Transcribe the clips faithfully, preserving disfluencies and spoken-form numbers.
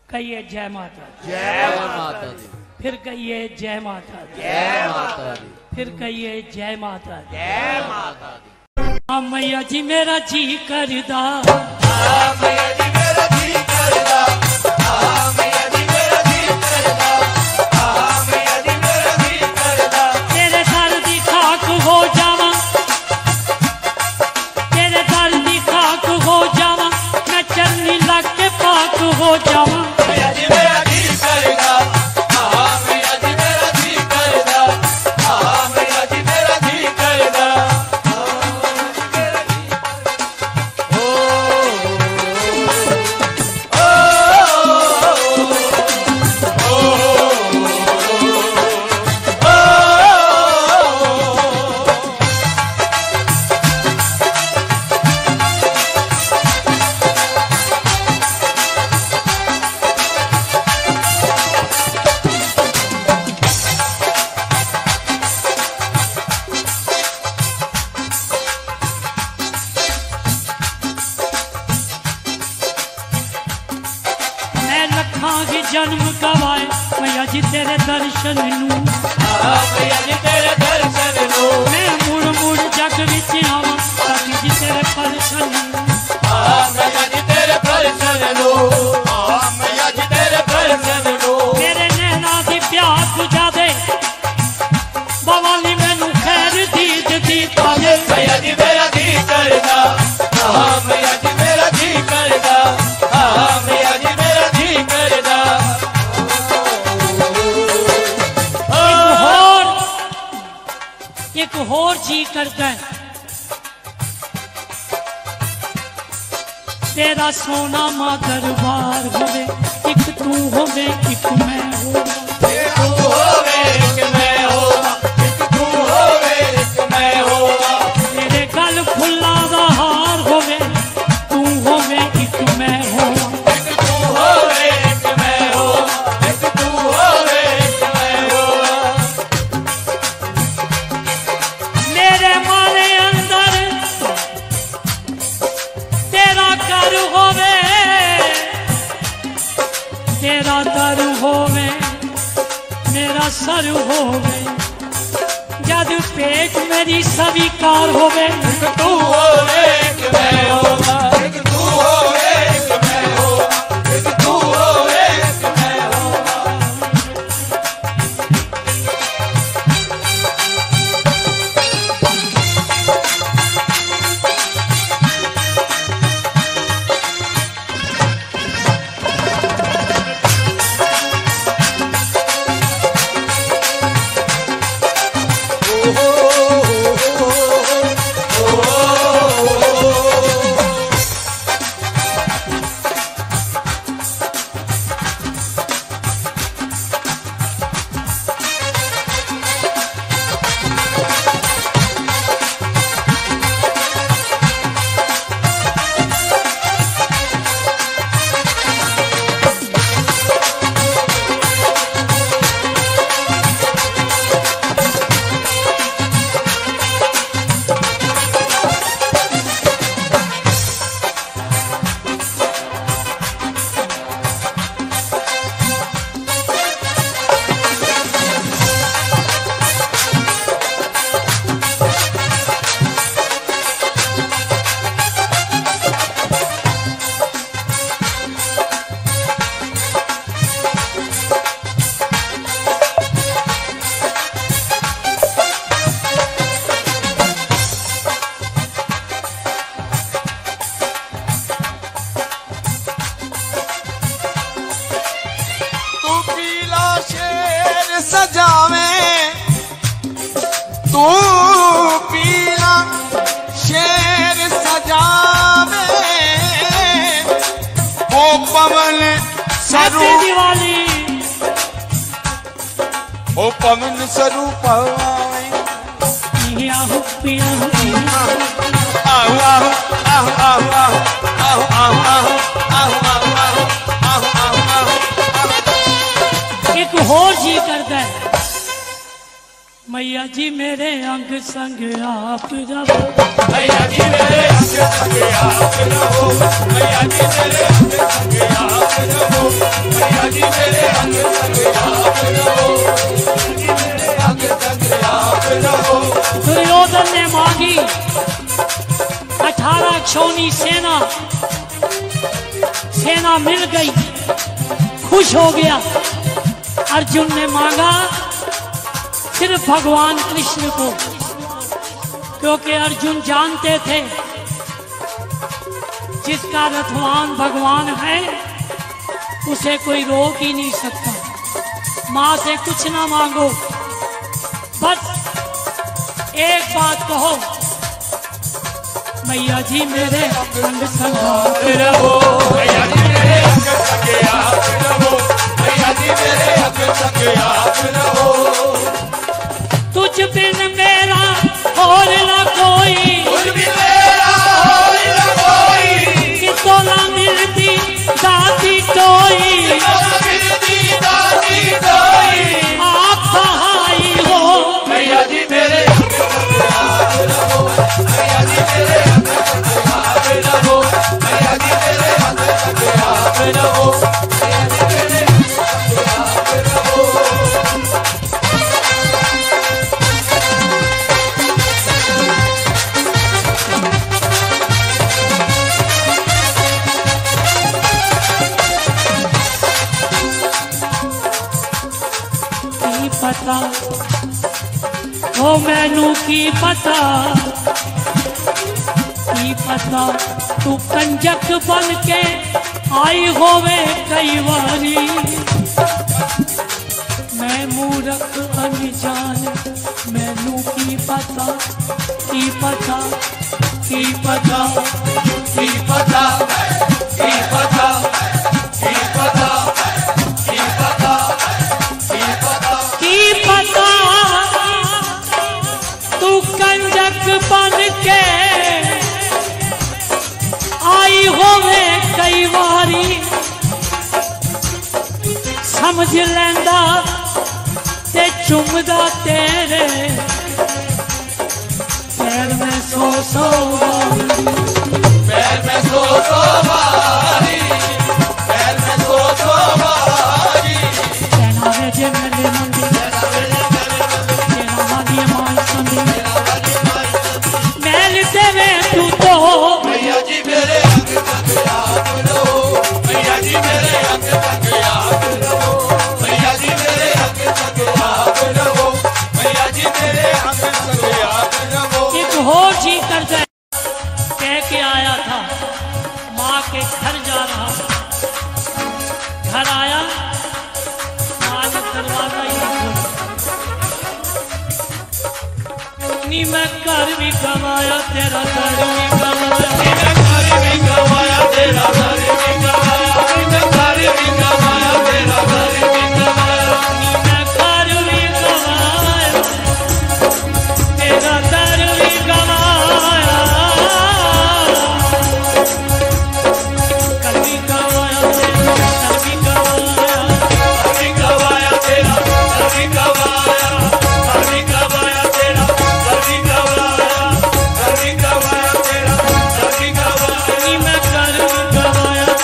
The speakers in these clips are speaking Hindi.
कहिए जय माता जय माता दी। फिर कहिए जय माता जय माता दी। फिर कहिए जय माता जय माता दी। हाँ मैया जी मेरा जी करदा, हाँ मैया जी मेरा जी करदा, हाँ मैया जी मेरा जी करदा, हाँ मैया जी मेरा जी करदा। तेरे दर दी खाक हो जावा, तेरे दर दी खाक हो जावा, मैं चरनी लग के पाक हो जावा। मैया जी मेरा जी करदा, हाँ मैया जी मेरा जी करदा, हाँ मैया जी मेरा जी करदा। जन्म गवाए मैया जी तेरे दर्शन नू, हाँ मैया जी तेरे दर्शन नू, मैं मुड़ मुड़ जग विच आवा ताकि जी तेरे दर्शन नू। हाँ मैया जी तेरे दर्शन नू, हाँ मैया जी तेरे दर्शन नू। मेरे नैना दी प्यास बुझा दे भवानी मैनू खैर दीद दी पावे। मैया जी मेरा जी करदा, हाँ मैया जी मेरा जी करदा, हाँ मैया जी मेरा जी करदा। एक होर जी करता है तेरा सोना मां दरबार होवे, एक तू होवे एक मैं होवा। एक तू होवे एक मैं होवा, एक तू होवे एक मैं होवा। तेरे गल फुल्ला दा हार होवे, तू होवे एक मैं होवा। एक तू होवे एक मैं होवा, एक तू होवे एक मैं होवा। मेरे मारे अंदर तेरा घर होवे, तेरा दर होवे, मेरा सर होवे, जद पेट मेरी स्वीकार होवे। एक तू होवे एक मैं होवा, एक तू होवे एक मैं होवा, एक तू होवे एक मैं होवा। सजावे तू पीला शेर सजावे, ओ पवन सरू दिवाली, ओ पवन स्वरूप आहो पिया आहू आहू आहू आहू आहू आहू आहू आहू आहू आहू। एक होर जी करता है मैया जी मेरे अंग संग आप रहो, मैया जी मेरे अंग संग आप रहो, मैया जी मेरे अंग संग आप रहो। अक्षौनी सेना सेना मिल गई, खुश हो गया। अर्जुन ने मांगा सिर्फ भगवान कृष्ण को, क्योंकि अर्जुन जानते थे जिसका रथवान भगवान है उसे कोई रोक ही नहीं सकता। माँ से कुछ ना मांगो, बस एक बात कहो, मैया जी मेरे संग संग रहो, मैया जी मेरे अंग संग आप रहो, मैया जी मेरे अंग संग आप रहो। तुझ बिन मेरा और न कोई, तुझ बिन मेरा और न कोई, किसको ना मिलती दाती टोई, मिलती दाती टोई। आप सहाय हो, मैया जी मेरे अंग संग आप रहो, मैया जी मेरे अंग संग आप रहो, मैया जी मेरे अंग संग आप रहो, मैया जी मेरे अंग संग आप रहो। की पता ओ मैनू की पता, की पता तू कंजक बन के आई होवे कई बारी। मैं मूर्ख अनजान मैनू की पता, की पता की पता की पता, की पता, की पता, की पता, की पता, की पता तू कंजक बन के आई होवे कई बारी। समझ लैंदा ते चुमदा तेरे पैर में सौ सौ बारी, पैर में सो सो बारी, पैर में सो सो बारी। कहना है जे मेरे मंदी तेरा वादी मान संदी, मैल देवे तू तो मैया जी मेरे अंग संग आप रहो, मैया जी मेरे अंग संग आप रहो, मैया जी मेरे अंग संग आप रहो, मैया जी मेरे अंग संग आप रहो। एक हो जी कर जाए कह के आया था, माँ के घर जा रहा था। घर आया, माँ ने दरवाजा ही नहीं खोला। नी मैं घर भी कमाया तेरा घर भी कमाया, मैं घर भी गवाया तेरा घर भी गवाया, मैं घर भी गवाया तेरा घर भी गवाया। नी मैं घर भी कमाया तेरा घर भी कमाया, घर भी कमाया तेरा घर भी कमाया। घर भी गवाया तेरा घर भी गवाया, घर भी गवाया तेरा घर भी गवाया, घर भी गवाया तेरा घर भी गवाया। नी मैं घर भी कमाया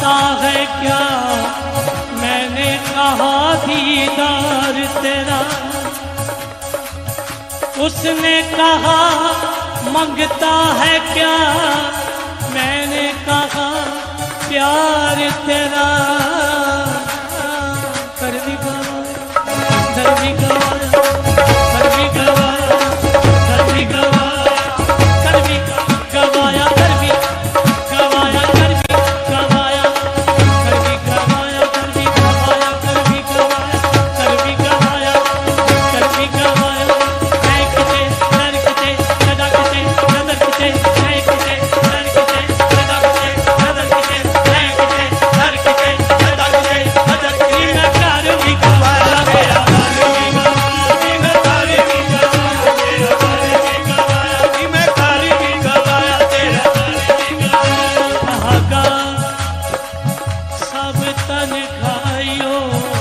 मांगता है क्या, मैंने कहा दीदार तेरा। उसने कहा मांगता है क्या, मैंने कहा प्यार तेरा। कर भी गवाया, कर भी गवाया, कर भी गवाया, कर भी गवाया, कर भी गवाया, कर भी गवाया, कर भी गवाया, कर भी गवाया, कर भी गवाया, कर भी गवाया, कर भी गवाया, कर भी गवाया। देखते लड़कते लड़कते लड़कते देखते लड़कते लड़कते लड़कते देखते लड़कते लड़कते लड़कते मैं कर भी गवाया मेरा कर भी गवाया मैं कर भी गवाया मेरा कर भी गवाया मैं कर भी गवाया तेरा कर भी गवाया। सब तन खाइयो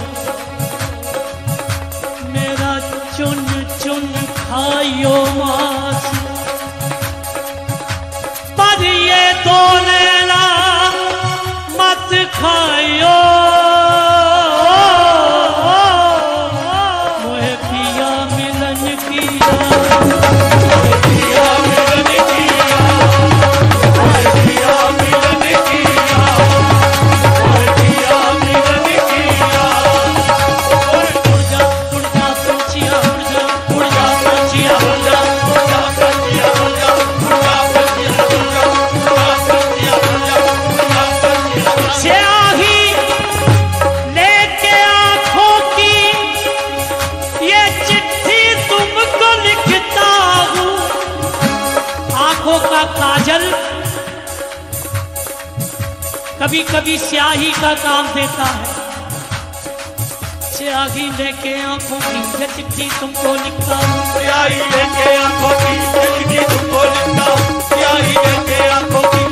मेरा चुन चुन खाइयो मास, पर ये दो नैना मत खाइयो। मोहे पिया मिलन किया, मोहे पिया मिलन किया, मोहे पिया मिलन किया, मोहे पिया मिलन किया। उड़ जा उड़ जा पंछिया उड़ जा उड़ जा पंछिया उड़ जा उड़ जा पंछिया उड़ जा उड़ जा पंछिया उड़ जा उड़ जा पंछिया उड़ जा उड़ जा पंछिया। स्याही लेके आंखों की ये चिट्ठी तुमको लिखता हूँ। आंखों का काजल कभी कभी स्याही का काम देता है। स्याही लेके आंखों की ये चिट्ठी तुमको लिखता हूँ। स्याही लेके आंखों की चिट्ठी तुमको लिखता हूँ, स्याही लेके आंखों की